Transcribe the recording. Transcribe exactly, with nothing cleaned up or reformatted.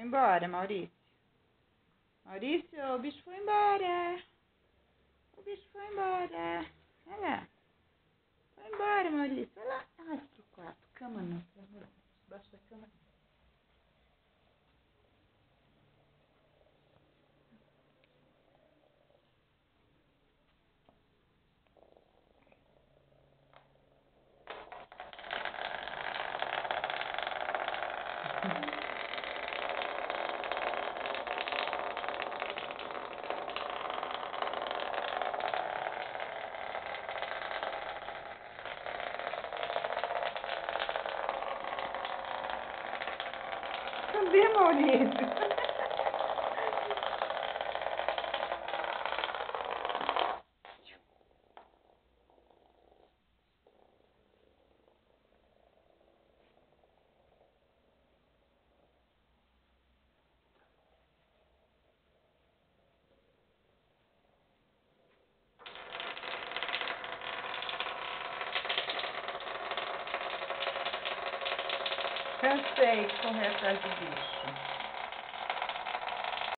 Foi embora, Maurício. Maurício, o bicho foi embora. O bicho foi embora. Olha lá. Foi embora, Maurício. Olha lá. Ai, pro quarto. Cama não, pelo amor de Deus. Debaixo da cama. Cadê, Maurício? Cansei de correr atrás do bicho.